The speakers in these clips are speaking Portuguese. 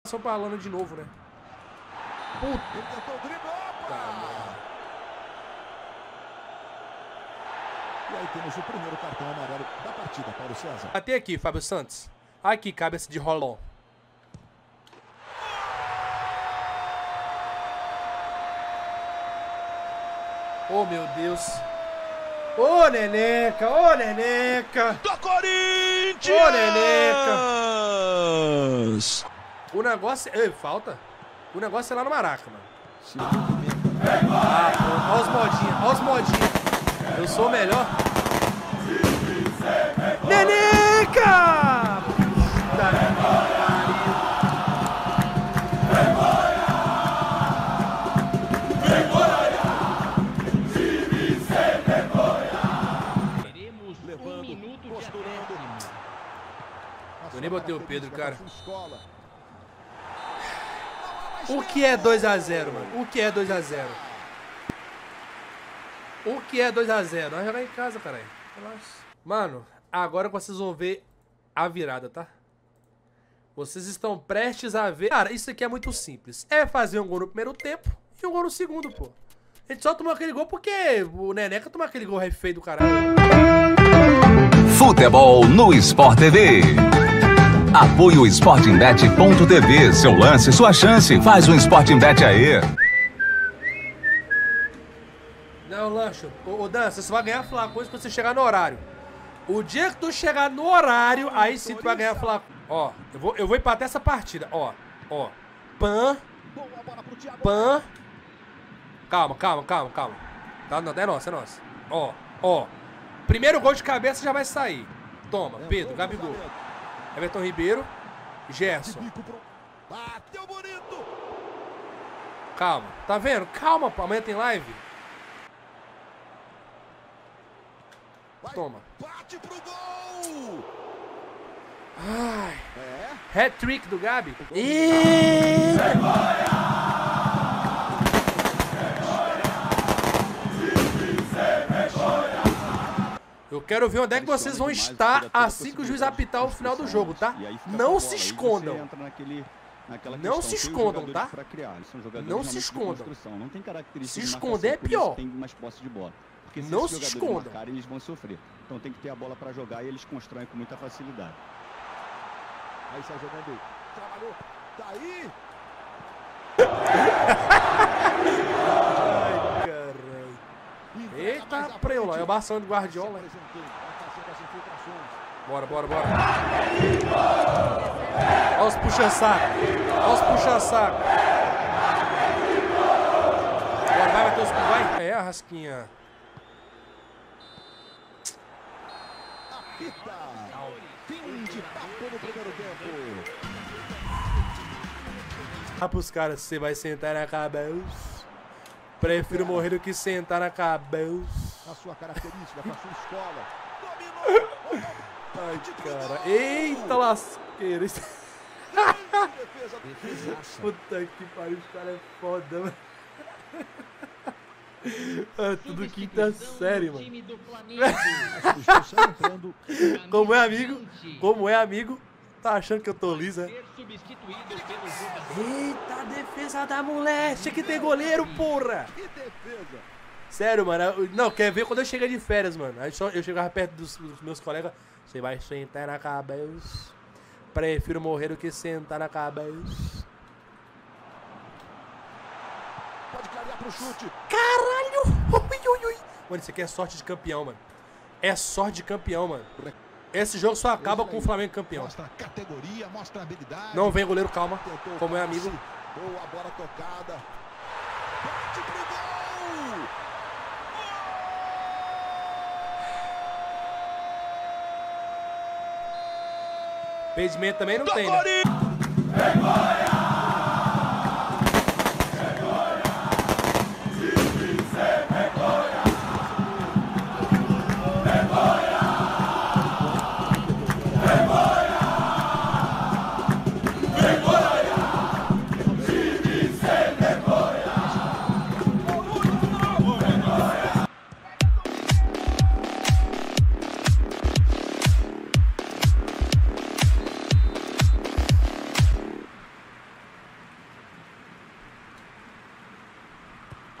São falando de novo, né? Puta. Ele tentou o drible. E aí temos o primeiro cartão amarelo da partida, Paulo César. Até aqui, Fábio Santos. Aqui, cabeça de rolão. Oh, meu Deus. Ô, Neneca, ô, Neneca. Do Corinthians! Ô, Neneca. O negócio... Ei, falta. O negócio é lá no Maraca, mano. Ah, pô. Olha os modinhos, olha os modinhos. Eu sou o melhor. Neneca! Eu nem botei o Pedro, cara. O que é 2 a 0, mano? O que é 2 a 0? O que é 2 a 0? Nós jogar em casa, caralho. Mano, agora vocês vão ver a virada, tá? Vocês estão prestes a ver... Cara, isso aqui é muito simples. É fazer um gol no primeiro tempo e um gol no segundo, pô. A gente só tomou aquele gol porque o Neneca tomou aquele gol feio do caralho. Futebol no Sport TV. Apoio SportingBet.tv. Seu lance, sua chance. Faz um SportingBet aí. Não, Lancho. Ô, Dan, você só vai ganhar Fla quando você chegar no horário. O dia que tu chegar no horário, aí sim tu vai ganhar Fla. Ó, eu vou empatar essa partida. Ó. Pan. Calma. Tá, não, é nossa, é nossa. Ó. Primeiro gol de cabeça já vai sair. Toma, Pedro, Gabigol. Everton Ribeiro. Gerson. Bateu bonito. Calma, tá vendo? Calma, pô. Amanhã tem live. Toma. Bate pro gol. Ai. É. Hat-trick do Gabi. Eu quero ver onde é que vocês vão estar assim que o juiz apitar o final do jogo, tá? Não se escondam. Não se escondam, tá? Não se escondam. Se esconder é pior. Não se escondam. Eles vão sofrer. Então tem que ter a bola para jogar e eles constroem com muita facilidade. Aí sai jogando. Trabalhou. Tá aí. Ai, caralho. Eita, preula. É o Barcelona do Guardiola. Bora. Olha os puxa-saco. Bora, vai, Matheus. Vai. É, a rasquinha. Fim de papo no primeiro tempo. Ah, pros caras, você vai sentar na cabeça. Prefiro morrer do que sentar na cabeça. A sua característica, com a sua escola. Dominou. Ai, cara. Eita lasqueira. Puta que pariu, os caras é foda, mano. É tudo quinta série, mano. Como é amigo, tá achando que eu tô liso, né? Eita, defesa da moléstia, que tem goleiro, porra! Sério, mano. Não, quer ver quando eu chegar de férias, mano. Aí só eu chegava perto dos meus colegas. Você vai sentar na cabeça. Prefiro morrer do que sentar na cabeça. Pode clarear pro chute. Caralho! Ui. Mano, isso aqui é sorte de campeão, mano. É sorte de campeão, mano. Esse jogo só acaba com o Flamengo campeão. Mostra a categoria, mostra a habilidade. Não vem, goleiro, calma. Como é amigo. Boa bola tocada. Bate pro gol! Impedimento também não tem, né?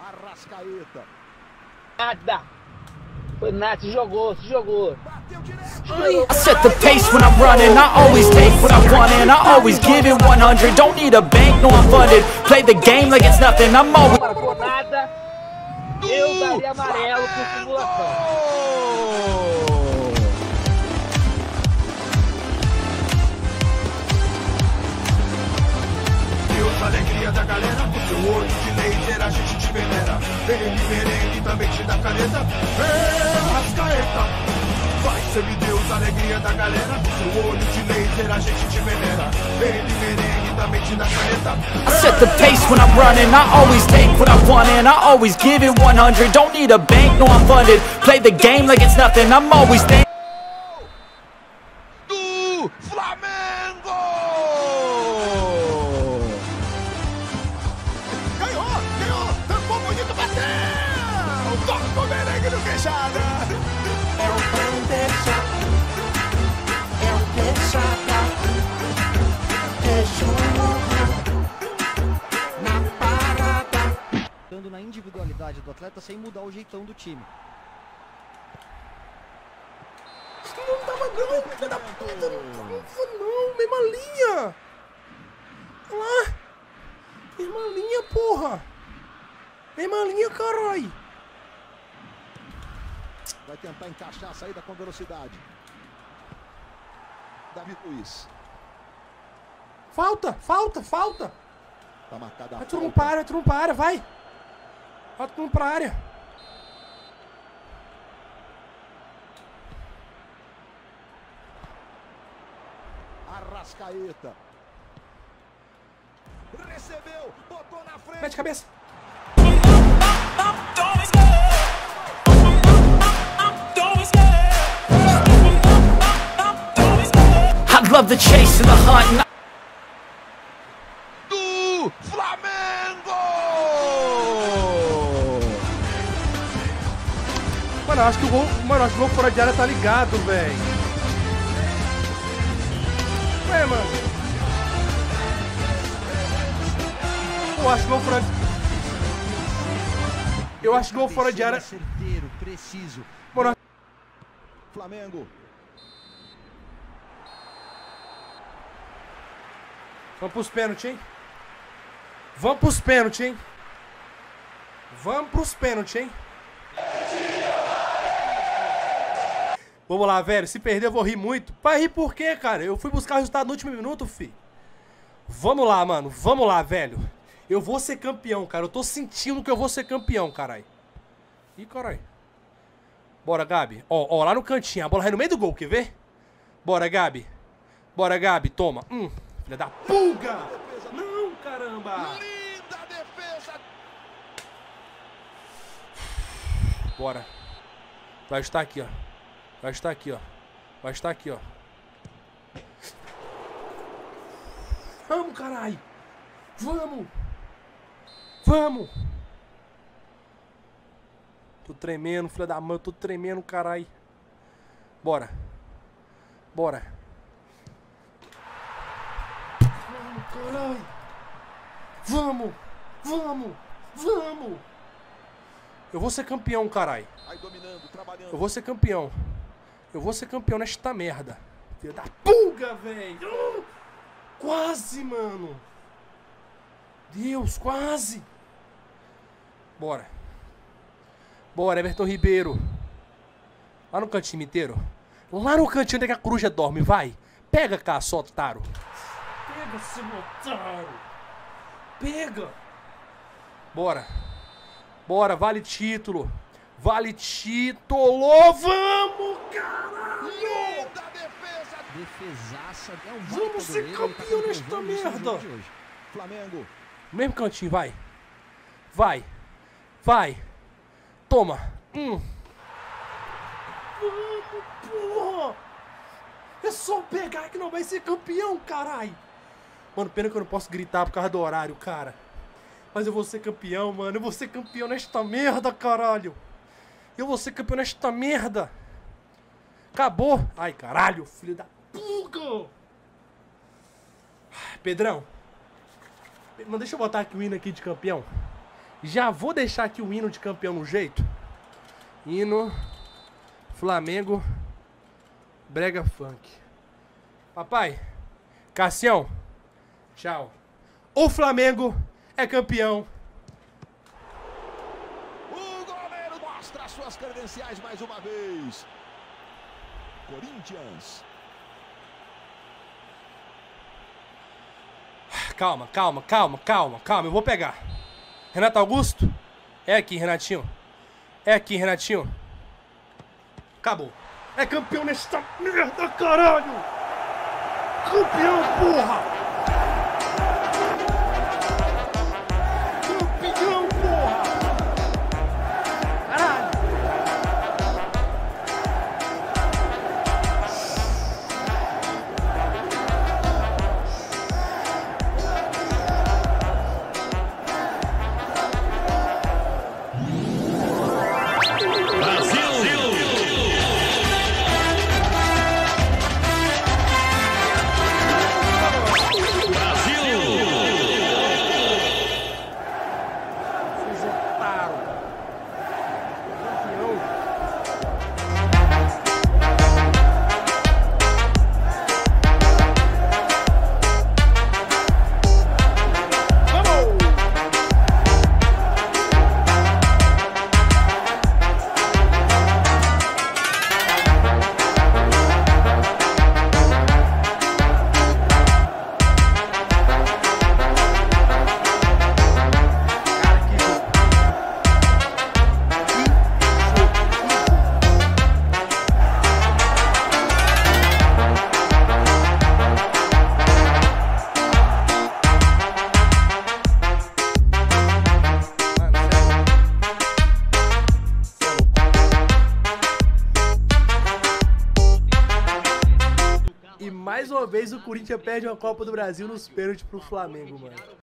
Arrascaeta. Nada. Foi nada, se jogou. Bateu direto. I set the pace when I'm running, I always take what I want and I always give it 100. Don't need a bank, no I'm funded. Play the game like it's nothing, I'm always... Não marcou nada. Eu daria amarelo por simulação. Deus, alegria da galera, com seu olho de laser a gente te venera. Ele merengue também te dá caneta. Arrascaeta. Vai semideus, alegria da galera, com seu olho de laser a gente te venera. Ele merengue também te dá caneta. I set the pace when I'm running, I always take what I want and I always give it 100. Don't need a bank, no I'm funded. Play the game like it's nothing, I'm always thinking. Do Flamengo! Ganhou, tampou bonito, bateu! Toca o merengue no queixada! Dando na individualidade do atleta sem mudar o jeitão do time. Não tava não, filha da puta. Não, mesma linha. Olha lá. Mesma linha, porra. Mesma linha, caralho. Vai tentar encaixar a saída com velocidade. Davi Luiz. Falta. Tá marcada a Vai todo mundo pra área, vai. Vai todo mundo pra área. Arrascaeta. Recebeu, botou na frente. Mete cabeça. I love the chase and the hunt. Do Flamengo! Mano, acho que o gol fora de área tá ligado, velho. Ué, mano. Eu acho que o gol fora de área. Certeiro, preciso. Mano, Flamengo. vamos pros pênaltis, hein? Vamos pros pênaltis, hein? Vamos lá, velho. Se perder, eu vou rir muito. Vai rir por quê, cara? Eu fui buscar o resultado no último minuto, fi. Vamos lá, mano. Vamos lá, velho. Eu vou ser campeão, cara. Eu tô sentindo que eu vou ser campeão, caralho. Ih, caralho. Bora, Gabi. Ó, lá no cantinho. A bola vai no meio do gol, quer ver? Bora, Gabi. Toma. Filha da pulga. Não, caramba. Linda defesa. Bora. Vai estar aqui, ó. Vamos, caralho. Vamos. Tô tremendo, filha da mãe. Eu tô tremendo, caralho. Bora. Vamos, caralho. Vamos. Eu vou ser campeão, caralho. Aí dominando, trabalhando. Eu vou ser campeão nesta merda. Filha da pulga, velho. Quase, mano. Deus, quase. Bora, Everton Ribeiro. Lá no cantinho inteiro. Lá no cantinho onde é que a coruja dorme, vai. Pega, caço, otário. Pega, seu otário. Pega. Bora, vale título. Vamos, caralho. Linda defesa. Defesaça. É um Vamos ser campeão nesta merda. Flamengo. Mesmo cantinho, vai. Toma. Vamos, porra. É só pegar que não vai ser campeão, caralho. Mano, pena que eu não posso gritar por causa do horário, cara. Mas eu vou ser campeão, mano. Eu vou ser campeão nesta merda, caralho. Acabou. Ai, caralho, filho da puga. Pedrão. Mano, deixa eu botar aqui o hino aqui de campeão. Já vou deixar aqui o hino de campeão no jeito. Hino Flamengo Brega Funk. Papai, Cassião, tchau. O Flamengo é campeão. O goleiro mostra suas credenciais mais uma vez. Corinthians. Calma, calma, calma, calma, calma. Eu vou pegar. Renato Augusto. É aqui, Renatinho. É aqui, Renatinho. Acabou. É campeão nesta merda, caralho! Campeão, porra! Campeão, porra! Caralho! Mais uma vez o Corinthians perde uma Copa do Brasil nos pênaltis pro Flamengo, mano.